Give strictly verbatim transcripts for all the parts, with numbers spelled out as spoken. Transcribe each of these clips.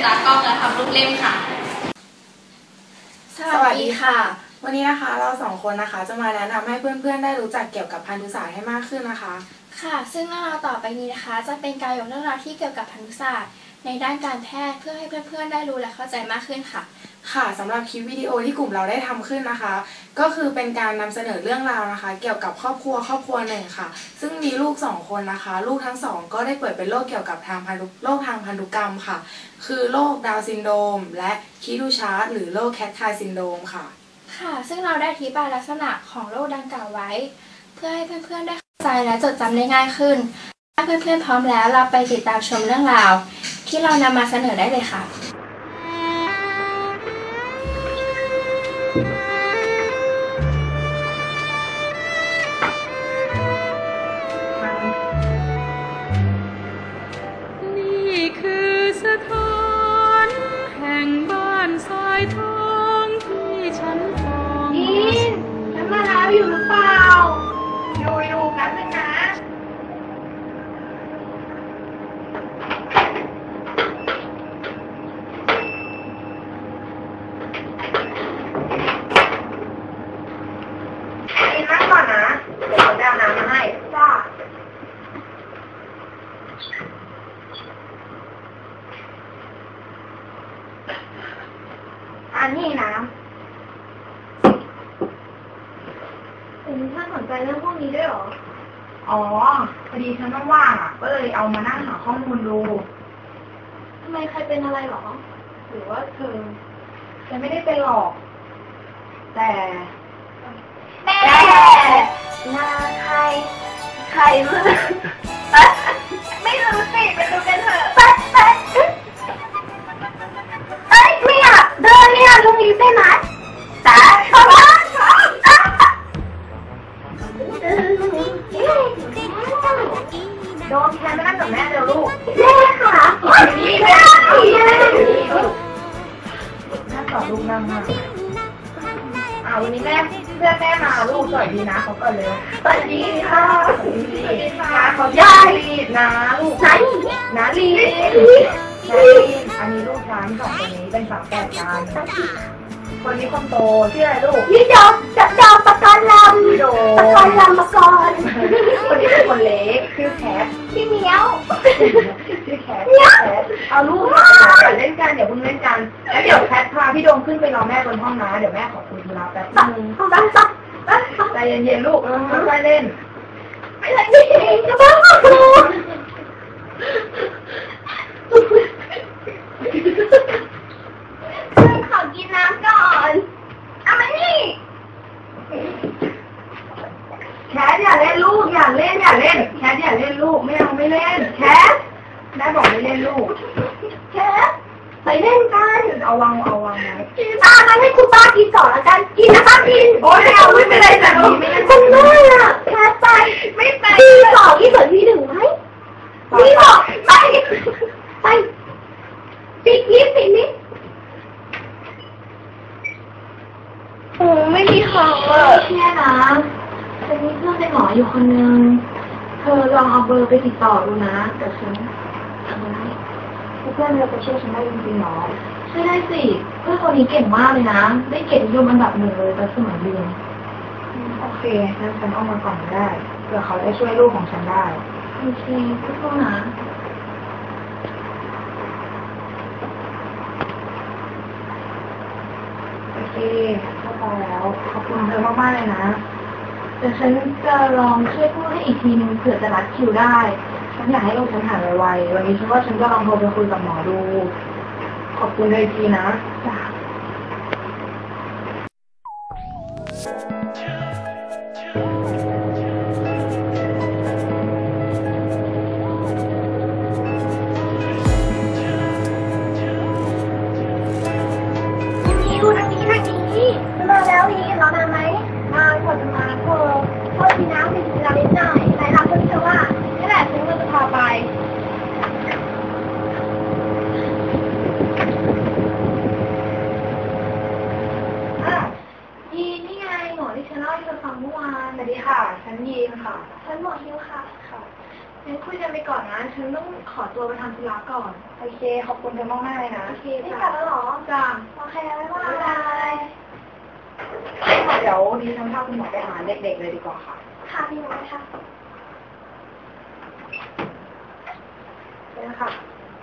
ตากล้องและทำรูปเล่มค่ะสวัสดีค่ะวันนี้นะคะเราสองคนนะคะจะมาแนะนำให้เพื่อนๆได้รู้จักเกี่ยวกับพันธุศาสตร์ให้มากขึ้นนะคะค่ะซึ่งเรื่องราวต่อไปนี้นะคะจะเป็นการยกเรื่องราวที่เกี่ยวกับพันธุศาสตร์ในด้านการแพทย์เพื่อให้เพื่อนๆได้รู้และเข้าใจมากขึ้นค่ะค่ะสำหรับคลิปวิดีโอที่กลุ่มเราได้ทำขึ้นนะคะก็คือเป็นการนำเสนอเรื่องราวนะคะเกี่ยวกับครอบครัวครอบครัวหนึ่งค่ะซึ่งมีลูกสองคนนะคะลูกทั้งสองก็ได้ป่วยเป็นโรคเกี่ยวกับทางพันธุโรคทางพันธุกรรมค่ะคือโรคดาวน์ซินโดรมและคีดูชาร์ตหรือโรคแคทไทซินโดรมค่ะค่ะซึ่งเราได้อธิบายลักษณะของโรคดังกล่าวไว้เพื่อให้เพื่อนๆได้เข้าใจและจดจำได้ง่ายขึ้นถ้าเพื่อนๆพร้อมแล้วเราไปติดตามชมเรื่องราวที่เรานำมาเสนอได้เลยค่ะนี่คือสถานแห่งบ้านทรายทองที่ฉันจองยินฉันมาแล้วอยู่หรือเปล่าอยู่อยู่กันนึงนะยินนั่งก่อนนะเดี๋ยวผมไปเอาน้ำมาให้จ้าอันนี้น้ำเป็นท่านสนใจเรื่องพวกนี้ด้วยเหรออ๋อพอดีฉันว่างๆอ่ะก็เลยเอามานั่งหาข้อมูลดูทำไมใครเป็นอะไรหรอหรือว่าเธอฉันไม่ได้เป็นหรอกแต่แต่หน้าใครใครรู้ไม่รู้สิไปดูกันเถอะไปไปเอ้ยไม่อยากเดินไม่อยากตรงนี้ได้ไหมแต่เข้าบ้านเขาโดนแค่ไม่นั่งกับแม่เดี๋ยวลูกแม่ค่ะนี่แม่แม่สอนลูกนั่งมากอ่าวันนี้แม่เพื่อนแม่มาลูกสวัสดีนะเขาก่อนเลยสวัสดีค่ะสวัสดีค่ะเขาย่าลีดนะลูกนาลีนาลีอันนี้ลูกฉันสองคนนี้เป็นฝาแฝดกันคนนี้คนโตชื่ออะไรลูกพี่จอมจับจอมปะกรลำพี่โดปะกรลำปะกรคนนี้เป็นคนเล็กชื่อแคทพี่เหมียวชื่อแคทเอาลูกมาเล่นกันเดี๋ยวเพิ่งเล่นกันแล้วเดี๋ยวแคทพาพี่โดมขึ้นไปรอแม่บนห้องนะเดี๋ยวแม่ขอคุยธุระแป๊บนึงใจเย็นๆลูกค่อยๆเล่นไม่ใช่จริงจะบ้าขอกินน้ำก่อนเอามานี่แคทอย่าเล่นลูกอย่าเล่นอย่าเล่นแคทอย่าเล่นลูกไม่เอาไม่เล่นแคทแม่บอกไม่เล่นลูกแคทไปเล่นกันเอาวางเอาวางไว้ป้างั้นให้คุณป้ากินก่อนละกันกินนะคะกินโอ้ยเอาไม่เป็นไรแต่ดีไม่งั้นคุณแม่อะแคทไปไม่ไปที่สองที่สองที่หนึ่งไหมที่สองไปไปปิดนี้ปิดนี้โอ้ไม่มีของเลยแค่นะจะมีเพื่อนเป็นหมออยู่คนนึงเธอลองเอาเบอร์ไปติดต่อดูนะเดี๋ยวฉันทำได้เพื่อนเราจะช่วยฉันได้จริงๆหรอช่วยได้สิเพื่อนคนนี้เก่งมากเลยนะได้เกียรตินิยมอันดับหนึ่งเลยตอนสมัยเรียนโอเคงั้นฉันเอามาก่อนได้เผื่อเขาได้ช่วยลูกของฉันได้โอเคทุกๆนะโอเคเข้าใจแล้วขอบคุณเธอมากๆเลยนะแต่ฉันจะลองช่วยพูดให้อีกทีนึงเผื่อจะรัดคิวได้ฉันอยากให้ลูกฉันหายไวๆวันนี้ฉันว่าฉันจะลองโทรไปคุยกับหมอดูขอบคุณเลยทีนะจ้ะมาแล้วนี่รอนานไหมนานกว่าจะมาเธอโทษทีนะเป็นเวลาเล็กน้อยไหนรับคนเธอว่านี่แหละฉันก็จะพาไปอ่ะยีนนี่ไงหมอที่ฉันเล่าให้เธอฟังเมื่อวานสวัสดีค่ะฉันยีนค่ะฉันหมอฮิวค่ะค่ะงั้นคุยกันไปก่อนนะฉันต้องขอตัวไปทำธุระก่อนโอเคขอบคุณเธอมากมากเลยนะโอเคไม่กลับแล้วหรอจ้าโอเคบ๊ายบายเดี๋ยวดีฉันพาคุณหมอไปหาเด็กๆเลยดีกว่าค่ะค่ะพี่หมอค่ะเดี๋ยวค่ะ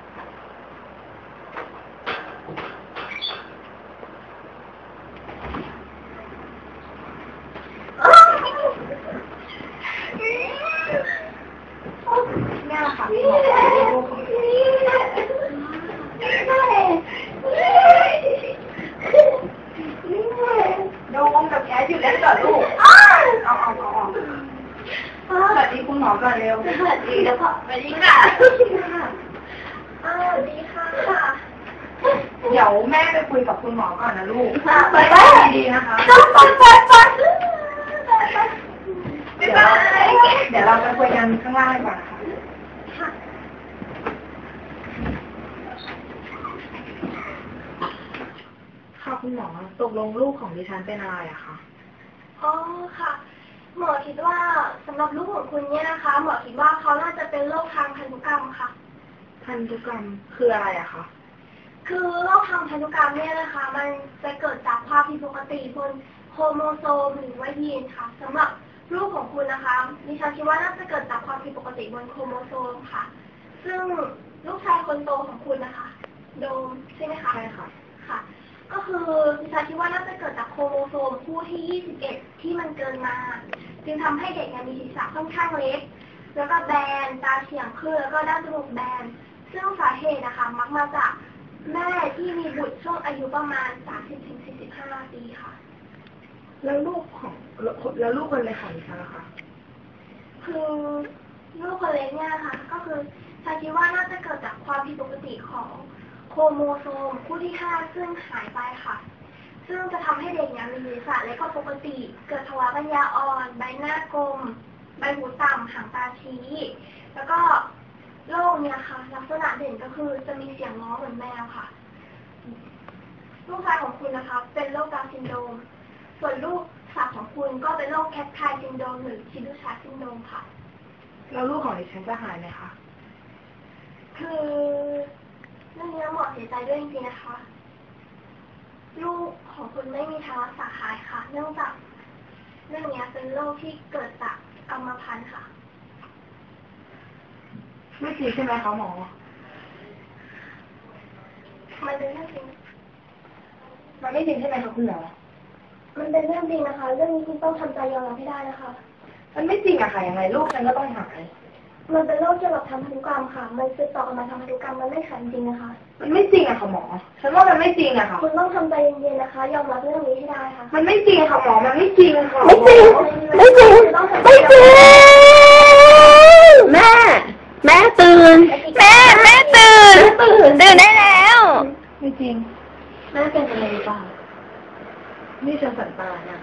นี่แหละค่ะพี่หมอลูกของโดมกับแคทอยู่เล่นก่อนลูกเอาเอาเอาเอาสวัสดีคุณหมอก่อนเร็วสวัสดีแล้วพ่อสวัสดีค่ะสวัสดีค่ะเดี๋ยวแม่ไปคุยกับคุณหมอก่อนนะลูกไปดีๆนะคะไปไปไปเดี๋ยวเดี๋ยวเราไปคุยกันข้างล่างก่อนค่ะค่ะคุณหมอตกลงลูกของดิฉันเป็นอะไรอะคะอ๋อค่ะหมอคิดว่าสำหรับลูกของคุณเนี่ยนะคะหมอคิดว่าเขาน่าจะเป็นโรคทางพันธุกรรมค่ะพันธุกรรมคืออะไรอะคะคือโรคทางพันธุกรรมเนี่ยนะคะมันจะเกิดจากความผิดปกติบนโครโมโซมหรือว่ายีนค่ะสำหรับลูกของคุณนะคะดิฉันคิดว่าน่าจะเกิดจากความผิดปกติบนโครโมโซมค่ะซึ่งลูกชายคนโตของคุณนะคะโดมใช่ไหมคะใช่ค่ะค่ะก็คือดิฉันคิดว่าน่าจะเกิดจากโครโมโซมคู่ที่ยี่สิบเอ็ดที่มันเกินมาจึงทำให้เด็กมีศีรษะค่อนข้างเล็กแล้วก็แบนตาเฉียงขึ้นแล้วก็ด้านจมูกแบนซึ่งสาเหตุนะคะมักมาจากแม่ที่มีบุตรช่วงอายุประมาณ สามสิบถึงสี่สิบห้า ปีค่ะแล้วลูกของแล้วลูกคนเล็กของดิฉันล่ะคะคือลูกคนเล็กเนี่ยค่ะก็คือฉันคิดว่าน่าจะเกิดจากความผิดปกติของโครโมโซมคู่ที่ห้าซึ่งหายไปค่ะซึ่งจะทำให้เด็กเนี่ยมีศีรษะเล็กกว่าปกติเกิดภาวะปัญญาอ่อนใบหน้ากลมใบหูต่ำหางตาชี้แล้วก็โรคเนี่ยค่ะลักษณะเด่นก็คือจะมีเสียงร้องเหมือนแมวค่ะลูกชายของคุณนะคะเป็นโรคดาวน์ซินโดรมส่วนลูกสาวของคุณก็เป็นโรคแคทไคซินโดรมหรือชิดูชาซินโดรมค่ะแล้วลูกของดิฉันจะหายไหมคะคือเรื่องนี้หมอเสียใจด้วยจริงๆนะคะลูกของคุณไม่มีทางรักษาหายค่ะเนื่องจากเรื่องนี้เป็นโรคที่เกิดจากกรรมพันธุ์ค่ะไม่จริงใช่ไหมคะหมอมันเป็นเรื่องจริงมันไม่จริงใช่ไหมคะคุณหมอมันเป็นเรื่องจริงนะคะเรื่องนี้คุณต้องทำใจยอมรับให้ได้นะคะมันไม่จริงอะค่ะยังไงลูกฉันก็ต้องหายมันเป็นโรคเกี่ยวกับทางพันธุกรรมค่ะมันสืบต่อกันมาทางพันธุกรรมมันไม่ขัดจริงนะคะมันไม่จริงอะค่ะหมอฉันว่ามันไม่จริงอะค่ะคุณต้องทำใจเย็นๆนะคะยอมรับเรื่องนี้ให้ได้ค่ะมันไม่จริงค่ะหมอมันไม่จริงค่ะไม่จริงไม่จริงไม่จริงแม่แม่ตื่นแม่แม่ตื่นตื่นตื่นได้แล้วไม่จริงแม่เป็นอะไรบ้างนี่ฉันฝันตาเนี่ย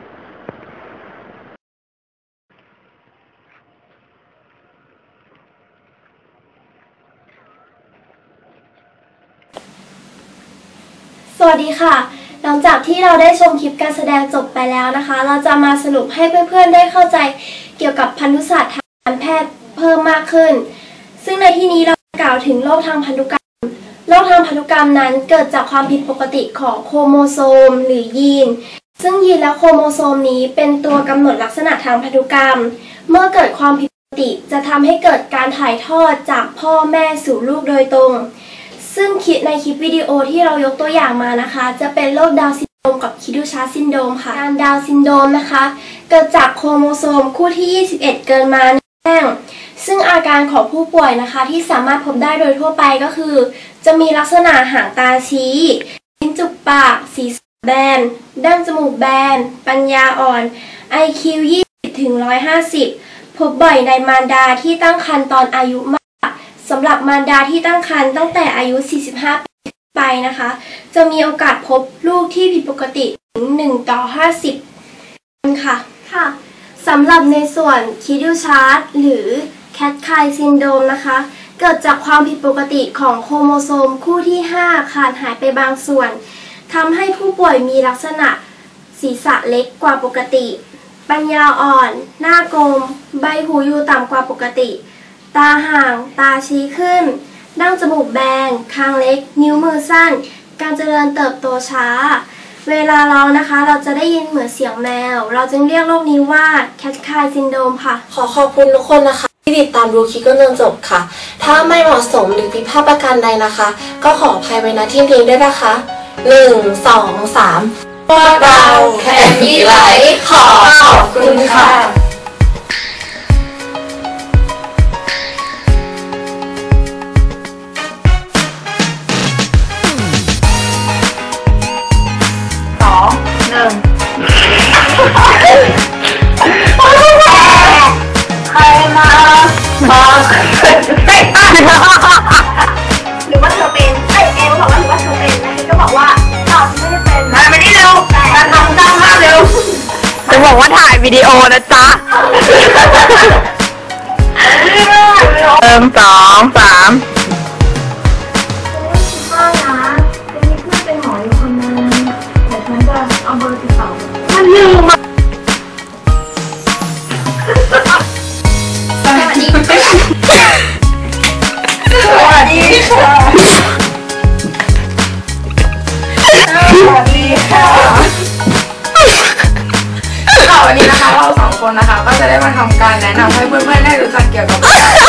สวัสดีค่ะหลังจากที่เราได้ชมคลิปการแสดงจบไปแล้วนะคะเราจะมาสรุปให้เพื่อนๆได้เข้าใจเกี่ยวกับพันธุศาสตร์ทางการแพทย์เพิ่มมากขึ้นซึ่งในที่นี้เรากล่าวถึงโรคทางพันธุกรรมโรคทางพันธุกรรมนั้นเกิดจากความผิดปกติของโครโมโซมหรือยีนซึ่งยีนและโครโมโซมนี้เป็นตัวกำหนดลักษณะทางพันธุกรรมเมื่อเกิดความผิดปกติจะทำให้เกิดการถ่ายทอดจากพ่อแม่สู่ลูกโดยตรงซึ่งในคลิปวิดีโอที่เรายกตัวอย่างมานะคะจะเป็นโรคดาวน์ซินโดรมกับคิดูชาร์ซินโดรมค่ะการดาวน์ซินโดรมนะคะเกิดจากโครโมโซมคู่ที่ยี่สิบเอ็ดเกินมาแน่ซึ่งอาการของผู้ป่วยนะคะที่สามารถพบได้โดยทั่วไปก็คือจะมีลักษณะหางตาชี้ลิ้นจุกปากศีรษะแบนดั้งจมูกแบนปัญญาอ่อน ไอ คิว ยี่สิบถึงหนึ่งร้อยห้าสิบพบบ่อยในมารดาที่ตั้งครรภ์ตอนอายุมากสำหรับมารดาที่ตั้งครรภ์ตั้งแต่อายุสี่สิบห้าปีไปนะคะจะมีโอกาสพบลูกที่ผิดปกติถึงหนึ่งต่อห้าสิบค่ะค่ะสำหรับในส่วนคิดูชาร์ตหรือแคทไคซินโดรมนะคะเกิดจากความผิดปกติของโครโมโซมคู่ที่ห้าขาดหายไปบางส่วนทำให้ผู้ป่วยมีลักษณะศีรษะเล็กกว่าปกติปัญญาอ่อนหน้ากลมใบหูอยู่ต่ำกว่าปกติตาห่าง ตาชี้ขึ้น ดั้งจมูกแบนคางเล็ก นิ้วมือสั้น การเจริญเติบโตช้า เวลาร้องนะคะเราจะได้ยินเหมือนเสียงแมว เราจึงเรียกโรคนี้ว่า Cat Eye Syndrome ค่ะขอขอบคุณทุกคนนะคะที่ติดตามดูคลิปจนจบค่ะ ถ้าไม่เหมาะสมหรือผิดพลาดประการใดนะคะ ก็ขออภัยไว้ณที่นี้ด้วยนะคะหนึ่ง สอง สามพวกเราแคนดี้ไลท์ขอขอบคุณค่ะสองหนึ่งใครมาบอกไม่อ่านหรือว่าเธอเป็นไอ้เอลบอกว่าหรือว่าเธอเป็นนะก็บอกว่าเราไม่ได้เป็นมาไม่ได้เร็วมาทำตั้งห้าเร็วจะบอกว่าถ่ายวิดีโอนะจ๊ะเริ่มสองสามพ่อนะจะมีเพื่อนเป็นหมออยู่คนนึงเดี๋ยวฉันจะเอาเบอร์ติดต่อมันลืมมาสวัสดีค่ะสวัสดีค่ะสวัสดีค่ะค่ะวันนี้นะคะเราสองคนนะคะก็จะได้มาทำการแนะนำให้เพื่อนๆได้รู้จักเกี่ยวกับ